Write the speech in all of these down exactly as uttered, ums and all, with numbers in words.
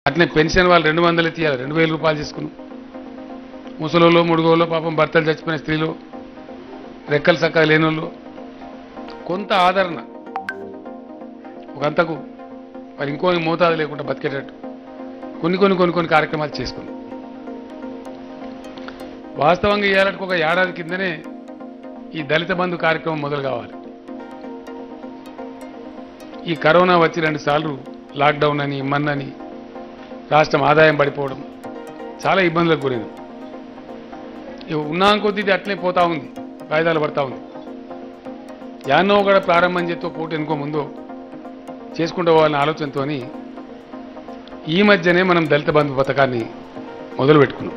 అట్లనే పెన్షన్ వాళ్ళు రెండు వందలు తీయాలి, రెండు వేల రూపాయలు తీసుకున్నాం. ముసలోళ్ళు ముడుగోళ్ళు పాపం భర్తలు చచ్చిపోయిన స్త్రీలు, రెక్కలు చక్కగా లేనోళ్ళు కొంత ఆదరణ ఒకంతకు మరి ఇంకో మోతాదు లేకుండా బతికేటట్టు కొన్ని కొన్ని కొన్ని కొన్ని కార్యక్రమాలు చేసుకున్నాం. వాస్తవంగా ఇవ్వాలంటే ఒక ఏడాది కిందనే ఈ దళిత బంధు కార్యక్రమం మొదలు కావాలి. ఈ కరోనా వచ్చి రెండు సార్లు లాక్డౌన్ అని ఇమ్మన్నని రాష్ట్రం ఆదాయం పడిపోవడం చాలా ఇబ్బందులకు గురైంది. ఉన్నాం కొద్దీ ఇది అట్లే పోతా ఉంది, వాయిదాలు పడతా ఉంది. యాన్నో కూడా ప్రారంభం చేస్తూ పోటీ ఎనుకో ముందు చేసుకుంటూ పోవాలనే ఆలోచనతో ఈ మధ్యనే మనం దళిత బంధు పథకాన్ని మొదలు పెట్టుకున్నాం.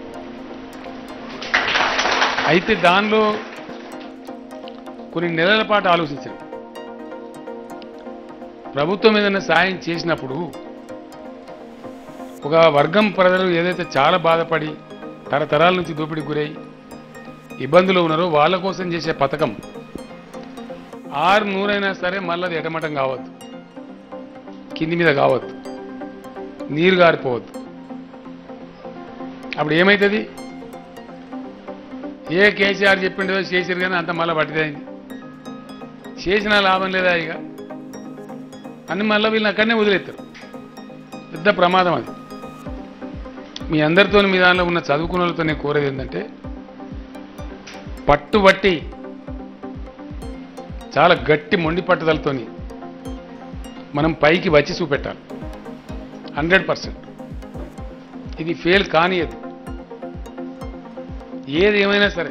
అయితే దానిలో కొన్ని నెలల పాటు ఆలోచించాం. ప్రభుత్వం ఏదైనా సాయం చేసినప్పుడు ఒక వర్గం ప్రజలు ఏదైతే చాలా బాధపడి తరతరాల నుంచి దోపిడీకి గురై ఇబ్బందులు ఉన్నారో వాళ్ళ కోసం చేసే పథకం ఆరు నూరైనా సరే మళ్ళీ అది ఎటమటం కావద్దు, కింది మీద కావద్దు, నీరు గారిపోవద్దు. అప్పుడు ఏమవుతుంది? ఏ కేసీఆర్ చెప్పిండో చేసిరు కానీ అంత మళ్ళీ పట్టిదైంది, చేసినా లాభం లేదా, ఇక అన్ని మళ్ళీ వీళ్ళని అక్కడనే వదిలేస్తారు. పెద్ద ప్రమాదం అది. మీ అందరితో మీ దానిలో ఉన్న చదువుకున్న వాళ్ళతో నేను కోరేది ఏంటంటే పట్టుబట్టి చాలా గట్టి మొండి పట్టుదలతోని మనం పైకి వచ్చి చూపెట్టాలి. హండ్రెడ్ పర్సెంట్ ఇది ఫెయిల్ కానియదు. ఏది ఏమైనా సరే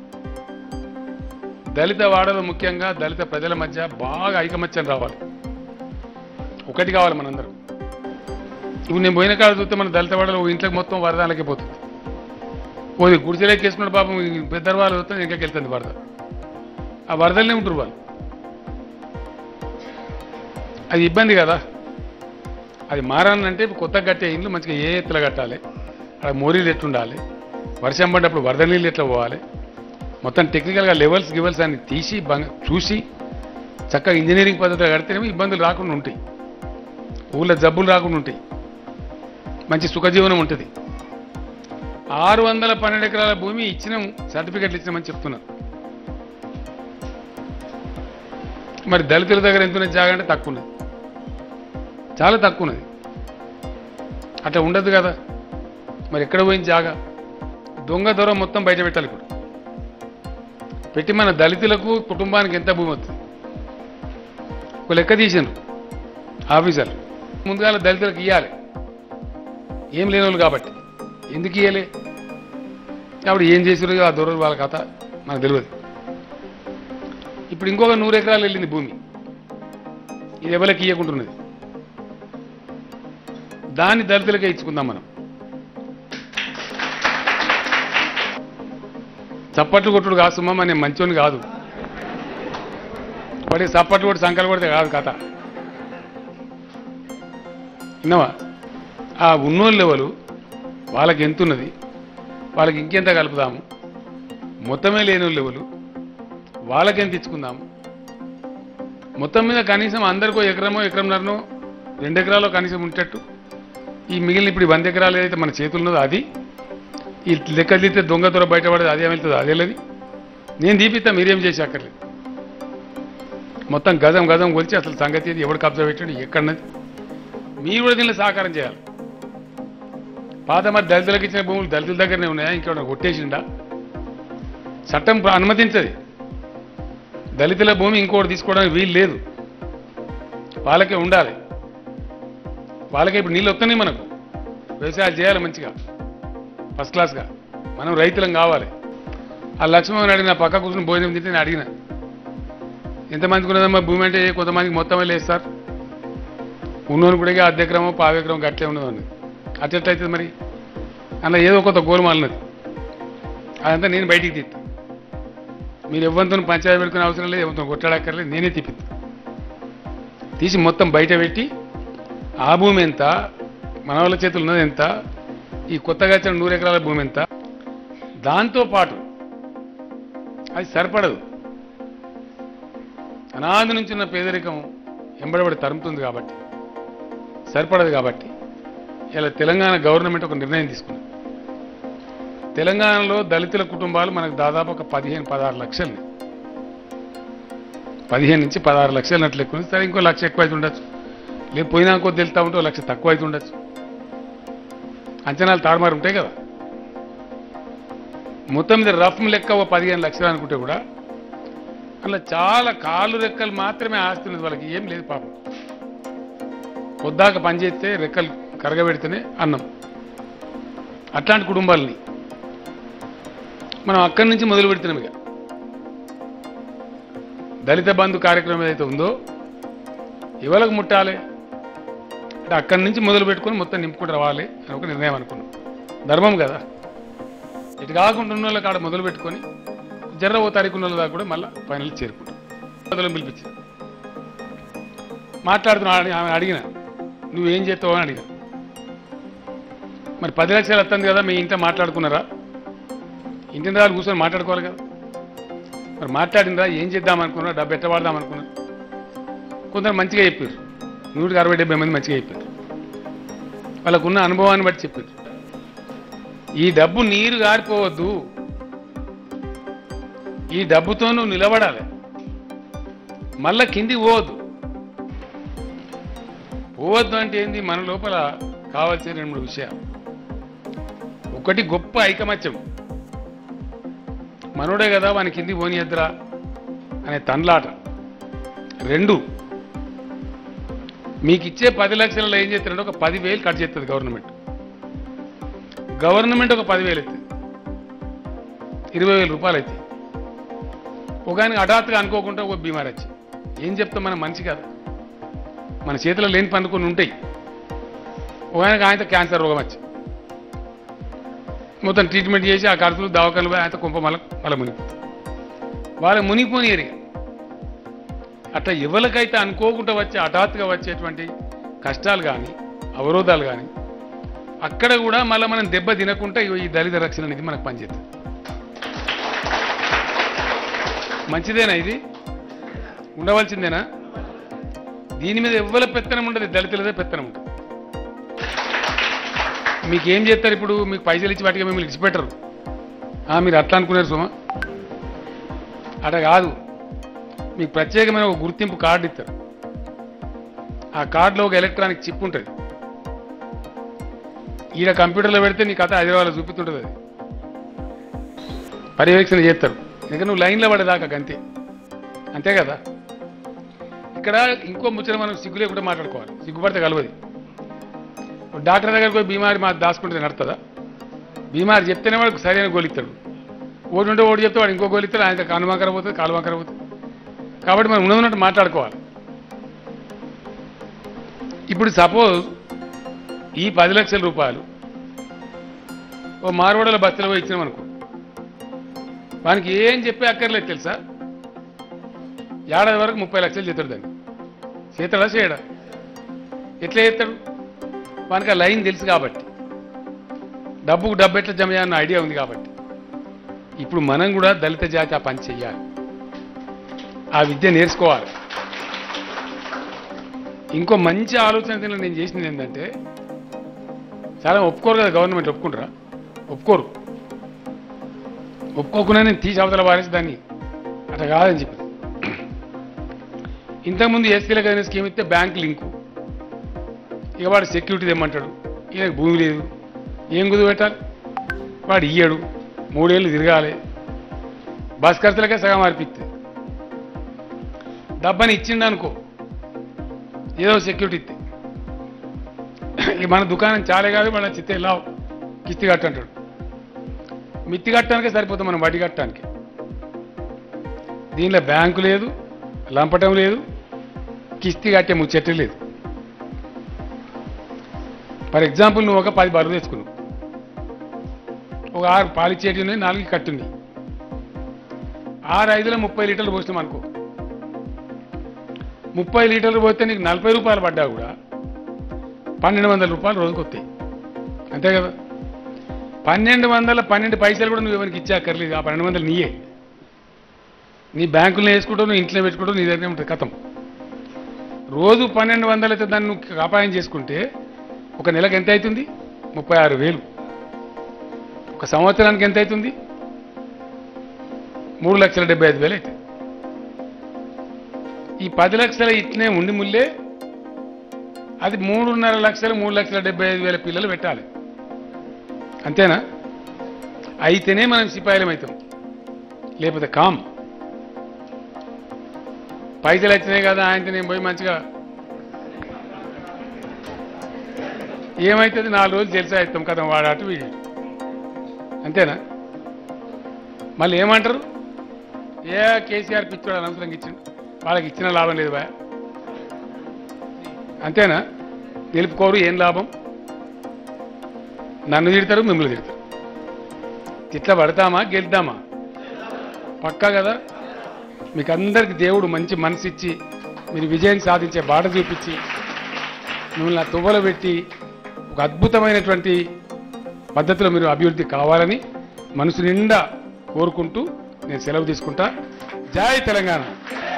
దళిత వాడలో ముఖ్యంగా దళిత ప్రజల మధ్య బాగా ఐకమత్యం రావాలి, ఒకటి కావాలి మనందరం. ఇప్పుడు నేను పోయిన కాడ చూస్తే మన దళిత వాడలో ఇంట్లోకి మొత్తం వరదాలకే పోతుంది. పోయి గుడిసెలోకి వేసుకున్న పాపం పెద్ద వాళ్ళు వస్తే ఇంట్లోకి వెళ్తుంది వరద. ఆ వరదలనే ఉంటారు వాళ్ళు. అది ఇబ్బంది కదా. అది మారాలంటే కొత్తగా కట్టే ఇండ్లు మంచిగా ఏ ఎత్తులో కట్టాలి, అక్కడ మోరీలు ఎట్లుండాలి, వర్షం పడ్డప్పుడు వరద నీళ్ళు ఎట్లా పోవాలి, మొత్తం టెక్నికల్గా లెవెల్స్ గివెల్స్ అన్ని తీసి చూసి చక్కగా ఇంజనీరింగ్ పద్ధతిలో కడితేనేమో ఇబ్బందులు రాకుండా ఉంటాయి, ఊళ్ళో జబ్బులు రాకుండా ఉంటాయి, మంచి సుఖజీవనం ఉంటుంది. ఆరు వందల పన్నెండు ఎకరాల భూమి ఇచ్చినాం, సర్టిఫికెట్లు ఇచ్చినామని చెప్తున్నారు. మరి దళితుల దగ్గర ఎంత ఉన్నది జాగా అంటే తక్కువ ఉన్నది, చాలా తక్కువ ఉన్నది. అట్లా ఉండదు కదా. మరి ఎక్కడ పోయింది జాగా? దొంగ దొర మొత్తం బయట పెట్టాలి. ఇప్పుడు పెట్టి మన దళితులకు కుటుంబానికి ఎంత భూమి వస్తుంది ఒక లెక్క తీసిండ్రు ఆఫీసర్లు. ముందుగా దళితులకు ఇవ్వాలి, ఏం లేని వాళ్ళు కాబట్టి. ఎందుకు ఇవ్వలే? అప్పుడు ఏం చేసారు ఆ దొరలు వాళ్ళ కథ మనకు తెలియదు. ఇప్పుడు ఇంకొక నూరు ఎకరాలు వెళ్ళింది భూమి, ఇది ఎవరికి ఇవ్వకుంటున్నది. దాన్ని దళితులకే ఇచ్చుకుందాం మనం. చప్పట్లు కొట్టుడు కాదు సుమ్మా, నేను మంచోని కాదు. వాడి చప్పట్లు కొట్టి సంకలు కొడితే కాదు కథ. విన్నావా? ఆ ఉన్నోళ్ళు లెవెలు వాళ్ళకి ఎంతున్నది, వాళ్ళకి ఇంకెంత కలుపుదాము, మొత్తమే లేని లెవెలు వాళ్ళకి ఎంత ఇచ్చుకుందాము. మొత్తం మీద కనీసం అందరికో ఎకరమో ఎకరంన్నరనో రెండు ఎకరాలు కనీసం ఉండేటట్టు. ఈ మిగిలిన ఇప్పుడు వంద ఎకరాలు ఏదైతే మన చేతులు ఉన్నదో అది ఈ లెక్క తీస్తే దొంగ దొర బయటపడేది అదే వెళ్తుంది, అదేలేదు. నేను తీపిస్తా, మీరేం చేసి అక్కర్లేదు. మొత్తం గజం గజం కొలిచి అసలు సంగతి ఏది, ఎవడు కబ్జా పెట్టాడు, ఎక్కడన్నది మీరు కూడా దీనిలో సహకారం చేయాలి. పాత మరి దళితులకు ఇచ్చిన భూములు దళితుల దగ్గరనే ఉన్నాయా, ఇంకేమైనా కొట్టేసిండా? చట్టం అనుమతించది. దళితుల భూమి ఇంకోటి తీసుకోవడానికి వీలు లేదు, వాళ్ళకే ఉండాలి. వాళ్ళకే ఇప్పుడు నీళ్ళు వస్తున్నాయి, మనకు వ్యవసాయాలు చేయాలి మంచిగా ఫస్ట్ క్లాస్గా. మనం రైతులం కావాలి. ఆ లక్ష్మణ్ అడిగిన పక్క కూర్చుని భోజనం తింటే నేను అడిగిన, ఎంతమందికి ఉన్నదమ్మా భూమి అంటే కొంతమందికి మొత్తం లేదు సార్, ఉన్నోని కూడా అర్ధెకరమో పావెకరం గట్లే ఉన్నదండి. అట్లెట్లయితుంది మరి? అలా ఏదో కొంత గోలుమాలినది, అదంతా నేను బయటికి తీస్తా. మీరు ఎవరితో పంచాయతీ పెట్టుకునే అవసరం లేదు, ఎవరితో కొట్లాడక్కర్లేదు, నేనే తిప్పిస్తా. తీసి మొత్తం బయట పెట్టి ఆ భూమి ఎంత, మన వాళ్ళ చేతులు ఉన్నది ఎంత, ఈ కొత్తగా వచ్చిన నూరు ఎకరాల భూమి ఎంత, దాంతోపాటు అది సరిపడదు. అనాది నుంచి ఉన్న పేదరికం ఎంబడబడి తరుముతుంది కాబట్టి, సరిపడదు కాబట్టి ఇలా తెలంగాణ గవర్నమెంట్ ఒక నిర్ణయం తీసుకుంది. తెలంగాణలో దళితుల కుటుంబాలు మనకు దాదాపు ఒక పదిహేను పదహారు లక్షలు పదిహేను నుంచి పదహారు లక్షలు అట్లా ఎక్కువ. సరే ఇంకో లక్ష ఎక్కువ అయితే ఉండొచ్చు, లేదు పోయినా కొద్ది వెళ్తా ఉంటే ఒక లక్ష తక్కువ అయితే ఉండొచ్చు. అంచనాలు తారుమారు ఉంటాయి కదా. మొత్తం మీద రఫ్ లెక్క ఒక పదిహేను లక్షలు అనుకుంటే కూడా అలా చాలా కాళ్ళు రెక్కలు మాత్రమే ఆస్తి ఉన్నది. వాళ్ళకి ఏం లేదు పాపం. పొద్దాక పనిచేస్తే రెక్కలు కరగబెడితేనే అన్నం. అట్లాంటి కుటుంబాలని మనం అక్కడి నుంచి మొదలు పెడుతున్నాం. ఇక దళిత బంధు కార్యక్రమం ఏదైతే ఉందో ఇవాళకు ముట్టాలి అంటే అక్కడి నుంచి మొదలు పెట్టుకొని మొత్తం నింపుకుంటూ రావాలి అని ఒక నిర్ణయం అనుకున్నాం. ధర్మం కదా. ఇటు కాకుండా ఉన్న వాళ్ళకి ఆడ మొదలు పెట్టుకొని జర్ర ఓ తారీఖు ఉన్న దాకా కూడా మళ్ళీ ఫైనల్ చేరుకుంటాం. మొదలు పిలిపించిన మాట్లాడుతున్నా. ఆమె అడిగిన నువ్వేం చేస్తావు అని అడిగిన. మరి పది లక్షలు వస్తుంది కదా, మీ ఇంట్లో మాట్లాడుకున్నారా? ఇంటిని రాళ్ళు కూర్చొని మాట్లాడుకోవాలి కదా. మరి మాట్లాడినరా, ఏం చేద్దాం అనుకున్నారా, డబ్బు ఎట్ట వాడదాం అనుకున్నారు. కొందరు మంచిగా చెప్పారు, నూటికి అరవై డెబ్బై మంది మంచిగా చెప్పారు. వాళ్ళకున్న అనుభవాన్ని బట్టి చెప్పారు. ఈ డబ్బు నీరు గారిపోవద్దు, ఈ డబ్బుతో నువ్వు నిలబడాలి, మళ్ళా కింది పోవద్దు. పోవద్దు అంటే ఏంది? మన లోపల కావాల్సిన రెండు మూడు విషయాలు. ఒకటి గొప్ప ఐకమత్యం. మనోడే కదా వాని కింది పోనీయద్దురా అనే తండ్లాట. రెండు, మీకు ఇచ్చే పది లక్షలలో ఏం చేస్తారంటే ఒక పదివేలు కట్ చేస్తుంది గవర్నమెంట్. గవర్నమెంట్ ఒక పదివేలు అవుతుంది, ఇరవై వేల రూపాయలు అవుతాయి. ఒక ఆయనకి హఠాత్తుగా అనుకోకుండా ఒక బీమార్ వచ్చి ఏం చెప్తాం, మన మనిషి కదా, మన చేతిలో లేని పనులు కొన్ని ఉంటాయి. ఒక ఆయనకు ఆయనతో క్యాన్సర్ రోగం వచ్చి మొత్తం ట్రీట్మెంట్ చేసి ఆ ఖర్చులు దవాఖానలు పోయి ఆయనతో కుంప మళ్ళీ మళ్ళీ మునిగిపోతుంది. వాళ్ళకి మునిగిపోని ఏరియా. అట్లా ఎవరికైతే అనుకోకుండా వచ్చే హఠాత్తుగా వచ్చేటువంటి కష్టాలు కానీ అవరోధాలు కానీ అక్కడ కూడా మళ్ళీ మనం దెబ్బ తినకుండా ఈ దళిత రక్షణ నిధి మనకు పనిచేస్తుంది. మంచిదేనా? ఇది ఉండవలసిందేనా? దీని మీద ఎవ్వల పెత్తనం ఉండదు, దళితులదే పెత్తనం ఉంటుంది. మీకేం చేస్తారు ఇప్పుడు? మీకు పైసలు ఇచ్చి వాటికి మిమ్మల్ని ఇచ్చిపెట్టరు. మీరు అట్లా అనుకున్నారు సుమా, అట్లా కాదు. మీకు ప్రత్యేకమైన ఒక గుర్తింపు కార్డు ఇస్తారు. ఆ కార్డులో ఒక ఎలక్ట్రానిక్ చిప్ ఉంటుంది. ఈడ కంప్యూటర్లో పెడితే నీ కథ హైదరాబాద్లో చూపుతుంటుంది. అది పర్యవేక్షణ చేస్తారు. ఎందుకంటే నువ్వు లైన్లో పడేదాకా అంతే, అంతే కదా. ఇక్కడ ఇంకో ముచ్చట మనం సిగ్గులే కూడా మాట్లాడుకోవాలి. సిగ్గుపడితే కలవది. డాక్టర్ దగ్గరికి పోయి బీమారి మా దాచుకుంటే నడుతుందా? బీమారి చెప్తేనే వాడికి సరైన గోలిస్తాడు. ఓడి ఉంటే ఓడి చెప్తే వాడు ఇంకో గోలిస్తాడు. ఆయన కాలు వంకర పోతుంది, కాలు వంకర పోతుంది. కాబట్టి మనం ఉన్నదన్నట్టు మాట్లాడుకోవాలి. ఇప్పుడు సపోజ్ ఈ పది లక్షల రూపాయలు ఓ మార్వాడల బస్తీలో పోయి ఇచ్చినాం అనుకో, వానికి ఏం చెప్పే అక్కర్లేదు తెలుసా. ఏడాది వరకు ముప్పై లక్షలు చేస్తాడు. దాన్ని చేస్తాడా చేయడా? ఎట్లా చేస్తాడు? వానికి ఆ లైన్ తెలుసు కాబట్టి, డబ్బుకు డబ్బు ఎట్లా జమ చేయాలన్న ఐడియా ఉంది కాబట్టి. ఇప్పుడు మనం కూడా దళిత జాతి ఆ పని చెయ్యాలి, ఆ విద్య నేర్చుకోవాలి. ఇంకో మంచి ఆలోచన నేను చేసింది ఏంటంటే, చాలా ఒప్పుకోరు కదా గవర్నమెంట్. ఒప్పుకుంటారా? ఒప్పుకోరు. ఒప్పుకోకుండా నేను తీసి అవతల వారేసి దాన్ని అట్లా కాదని చెప్పి, ఇంతకుముందు ఎస్సీలకు ఏదైనా స్కీమ్ ఇస్తే బ్యాంక్ లింకు, ఇక వాడు సెక్యూరిటీ తెమ్మంటాడు. ఈయనకు భూమి లేదు, ఏం కుదురు పెట్టాలి? వాడు ఇయ్యడు, మూడేళ్ళు తిరగాలి, బస్ ఖర్చులకే సగం అర్పిస్తుంది. డబ్బని ఇచ్చిండు అనుకో, ఏదో సెక్యూరిటీ ఇస్తే మన దుకాణం చాలే కాదు, మన చిత్తే లావు కిస్తి కట్టంటాడు. మిత్తి కట్టడానికే సరిపోతుంది మనం వడ్డీ కట్టడానికి. దీనిలో బ్యాంకు లేదు, లంపటం లేదు, కిస్తి కట్టే ముచ్చట్టు లేదు. ఫర్ ఎగ్జాంపుల్ నువ్వు ఒక పది బరువు తెచ్చుకున్నావు, ఒక ఆరు పాలిచ్చేటి ఉన్నాయి, నాలుగు కట్టుంది. ఆరు ఐదులో ముప్పై లీటర్లు పోసినాం అనుకో, ముప్పై లీటర్లు పోతే నీకు నలభై రూపాయలు పడ్డా కూడా పన్నెండు వందల రూపాయలు రోజుకు వస్తాయి, అంతే కదా. పన్నెండు వందల పన్నెండు పైసలు కూడా నువ్వు ఎవరికి ఇచ్చాకర్లేదు. ఆ పన్నెండు వందలు నీయే, నీ బ్యాంకులో వేసుకుంటావు, నువ్వు ఇంట్లో పెట్టుకుంటావు, నీ దగ్గర ఉంటుంది కథం. రోజు పన్నెండు వందలు అయితే దాన్ని నువ్వు అపాయం చేసుకుంటే ఒక నెలకు ఎంత అవుతుంది? ముప్పై ఆరు వేలు. ఒక సంవత్సరానికి ఎంత అవుతుంది? మూడు లక్షల డెబ్బై ఐదు వేలు అవుతుంది. ఈ పది లక్షల ఇట్నే ఉండి ముల్లే అది మూడున్నర లక్షలు మూడు లక్షల డెబ్బై ఐదు వేల పిల్లలు పెట్టాలి. అంతేనా? అయితేనే మనం సిపాయిలం అవుతాం, లేకపోతే కామ్. పైసలు వచ్చినాయి కదా ఆయనతో నేను పోయి మంచిగా ఏమవుతుంది? నాలుగు రోజులు జల్సా అవుతాం కదా, వాడు అటు వీడి. అంతేనా? మళ్ళీ ఏమంటారు? ఏ కేసీఆర్ పిచ్చోడు అనవసరంగా ఇచ్చిండు, వాళ్ళకి ఇచ్చిన లాభం లేదు బా. అంతేనా? నిలుపుకోరు, ఏం లాభం? నన్ను తిడతారు, మిమ్మల్ని తిడతారు. తిట్ల పడతామా గెలుద్దామా? పక్కా కదా. మీకు అందరికి దేవుడు మంచి మనసు ఇచ్చి మీరు విజయం సాధించే బాట చూపించి మిమ్మల్ని ఆ తువ్వలు పెట్టి ఒక అద్భుతమైనటువంటి పద్ధతిలో మీరు అభివృద్ధి కావాలని మనసు నిండా కోరుకుంటూ నేను సెలవు తీసుకుంటా. జై తెలంగాణ.